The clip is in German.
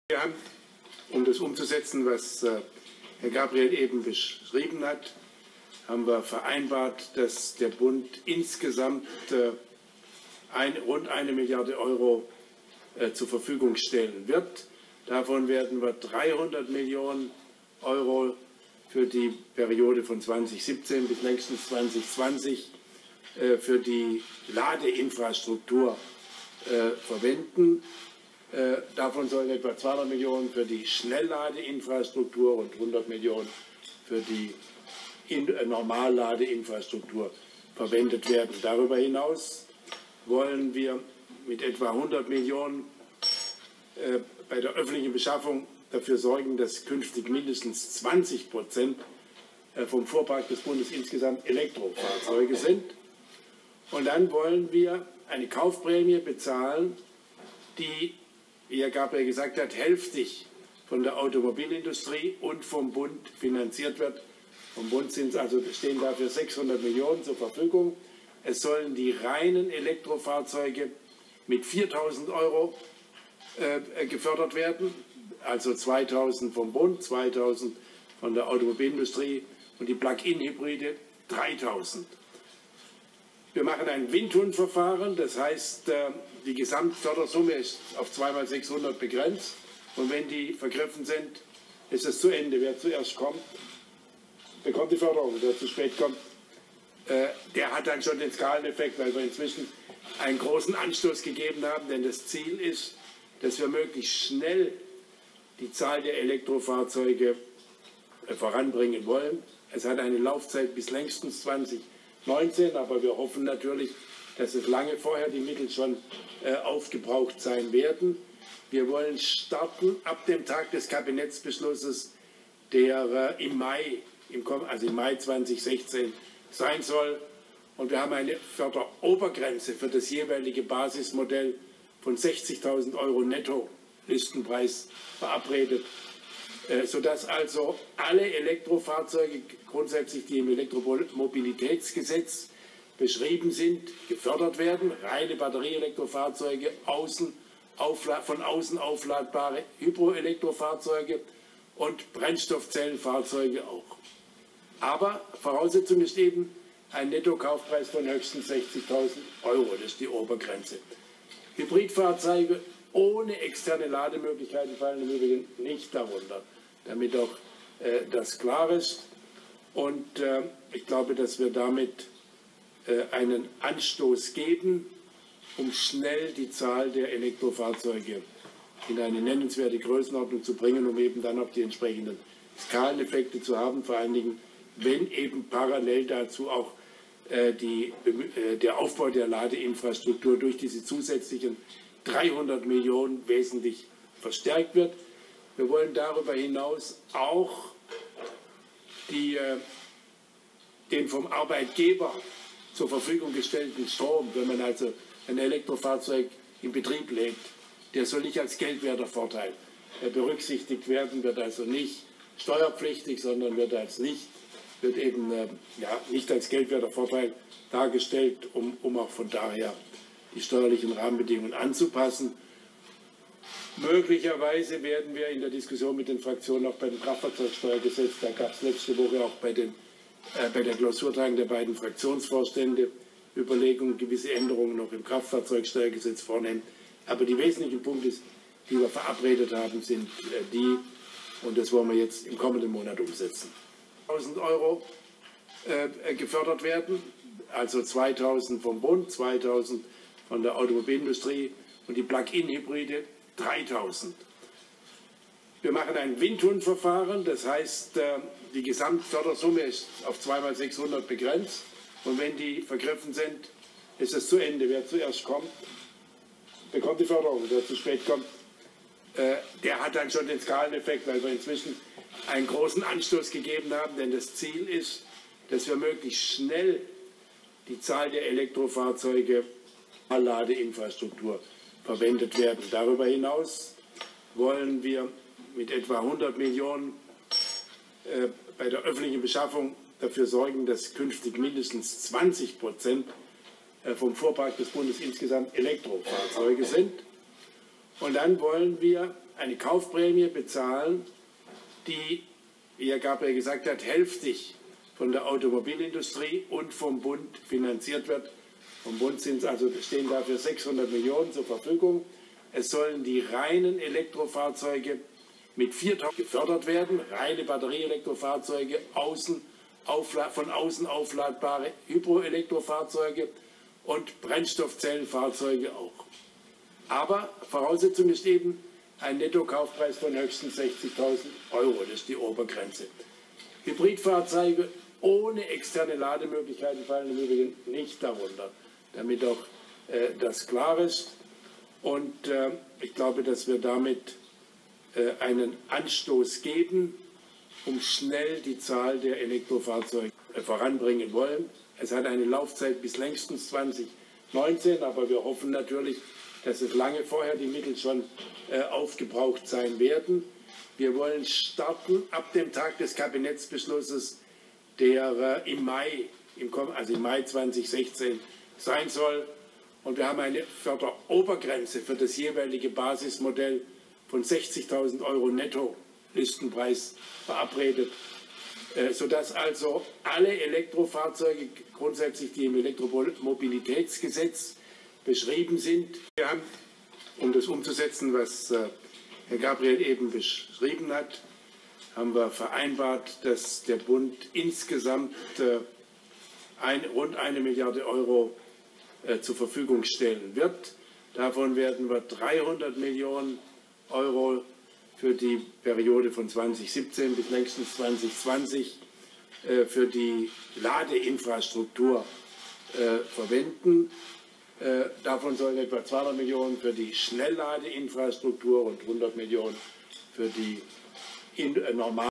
Wir haben, um das umzusetzen, was Herr Gabriel eben beschrieben hat, haben wir vereinbart, dass der Bund insgesamt rund 1 Milliarde Euro zur Verfügung stellen wird. Davon werden wir 300 Millionen Euro für die Periode von 2017 bis längstens 2020 für die Ladeinfrastruktur verwenden. Davon sollen etwa 200 Millionen für die Schnellladeinfrastruktur und 100 Millionen für die Normalladeinfrastruktur verwendet werden. Darüber hinaus wollen wir mit etwa 100 Millionen bei der öffentlichen Beschaffung dafür sorgen, dass künftig mindestens 20% vom Fuhrpark des Bundes insgesamt Elektrofahrzeuge sind. Und dann wollen wir eine Kaufprämie bezahlen, die, wie Herr Gabriel gesagt hat, hälftig von der Automobilindustrie und vom Bund finanziert wird. Vom Bund stehen dafür 600 Millionen zur Verfügung. Es sollen die reinen Elektrofahrzeuge mit 4.000 Euro gefördert werden, also 2.000 vom Bund, 2.000 von der Automobilindustrie und die Plug-in-Hybride 3.000. Wir machen ein Windhundverfahren, das heißt, die Gesamtfördersumme ist auf 2 mal 600 begrenzt und wenn die vergriffen sind, ist es zu Ende. Wer zuerst kommt, bekommt die Förderung. Wer zu spät kommt, der hat dann schon den Skaleneffekt, weil wir inzwischen einen großen Anstoß gegeben haben, denn das Ziel ist, dass wir möglichst schnell die Zahl der Elektrofahrzeuge voranbringen wollen. Es hat eine Laufzeit bis längstens 2019, aber wir hoffen natürlich, dass es lange vorher die Mittel schon aufgebraucht sein werden. Wir wollen starten ab dem Tag des Kabinettsbeschlusses, der im Mai 2016 sein soll. Und wir haben eine Förderobergrenze für das jeweilige Basismodell von 60.000 Euro Netto-Listenpreis verabredet, sodass also alle Elektrofahrzeuge grundsätzlich, die im Elektromobilitätsgesetz beschrieben sind, gefördert werden. Reine Batterieelektrofahrzeuge, von außen aufladbare Hydroelektrofahrzeuge und Brennstoffzellenfahrzeuge auch. Aber Voraussetzung ist eben ein Nettokaufpreis von höchstens 60.000 Euro. Das ist die Obergrenze. Hybridfahrzeuge ohne externe Lademöglichkeiten fallen im Übrigen nicht darunter, damit auch das klar ist. Und ich glaube, dass wir damit einen Anstoß geben, um schnell die Zahl der Elektrofahrzeuge in eine nennenswerte Größenordnung zu bringen, um eben dann auch die entsprechenden Skaleneffekte zu haben, vor allen Dingen, wenn eben parallel dazu auch der Aufbau der Ladeinfrastruktur durch diese zusätzlichen 300 Millionen wesentlich verstärkt wird. Wir wollen darüber hinaus auch den vom Arbeitgeber zur Verfügung gestellten Strom, wenn man also ein Elektrofahrzeug in Betrieb legt, der soll nicht als Geldwertervorteil berücksichtigt werden, wird also nicht steuerpflichtig, sondern wird eben nicht als Geldwertervorteil dargestellt, um auch von daher die steuerlichen Rahmenbedingungen anzupassen. Möglicherweise werden wir in der Diskussion mit den Fraktionen auch bei dem Kraftfahrzeugsteuergesetz, da gab es letzte Woche auch bei der Klausurtagung der beiden Fraktionsvorstände Überlegungen, gewisse Änderungen noch im Kraftfahrzeugsteuergesetz vornehmen. Aber die wesentlichen Punkte, die wir verabredet haben, sind die, und das wollen wir jetzt im kommenden Monat umsetzen. 1.000 Euro gefördert werden, also 2.000 vom Bund, 2.000 von der Automobilindustrie und die Plug-in-Hybride 3.000. Wir machen ein Windhundverfahren, das heißt, die Gesamtfördersumme ist auf 2 mal 600 begrenzt und wenn die vergriffen sind, ist es zu Ende. Wer zuerst kommt, bekommt die Förderung. Wer zu spät kommt, der hat dann schon den Skaleneffekt, weil wir inzwischen einen großen Anstoß gegeben haben, denn das Ziel ist, dass wir möglichst schnell die Zahl der Elektrofahrzeuge Ladeinfrastruktur verwendet werden. Darüber hinaus wollen wir mit etwa 100 Millionen bei der öffentlichen Beschaffung dafür sorgen, dass künftig mindestens 20% vom Fuhrpark des Bundes insgesamt Elektrofahrzeuge sind. Und dann wollen wir eine Kaufprämie bezahlen, die, wie Herr Gabriel gesagt hat, hälftig von der Automobilindustrie und vom Bund finanziert wird. Vom Bund stehen dafür 600 Millionen zur Verfügung. Es sollen die reinen Elektrofahrzeuge mit 4.000 gefördert werden, reine Batterieelektrofahrzeuge, von außen aufladbare Hydroelektrofahrzeuge und Brennstoffzellenfahrzeuge auch. Aber Voraussetzung ist eben ein Nettokaufpreis von höchstens 60.000 Euro, das ist die Obergrenze. Hybridfahrzeuge ohne externe Lademöglichkeiten fallen im Übrigen nicht darunter, damit auch das klar ist. Und ich glaube, dass wir damit einen Anstoß geben, um schnell die Zahl der Elektrofahrzeuge voranbringen wollen. Es hat eine Laufzeit bis längstens 2019, aber wir hoffen natürlich, dass es lange vorher die Mittel schon aufgebraucht sein werden. Wir wollen starten ab dem Tag des Kabinettsbeschlusses, der im Mai 2016 sein soll. Und wir haben eine Förderobergrenze für das jeweilige Basismodell von 60.000 Euro Netto-Listenpreis verabredet, sodass also alle Elektrofahrzeuge grundsätzlich, die im Elektromobilitätsgesetz beschrieben sind, wir haben, um das umzusetzen, was Herr Gabriel eben beschrieben hat, haben wir vereinbart, dass der Bund insgesamt rund 1 Milliarde Euro zur Verfügung stellen wird. Davon werden wir 300 Millionen Euro für die Periode von 2017 bis längstens 2020 für die Ladeinfrastruktur verwenden. Davon sollen etwa 200 Millionen für die Schnellladeinfrastruktur und 100 Millionen für die normale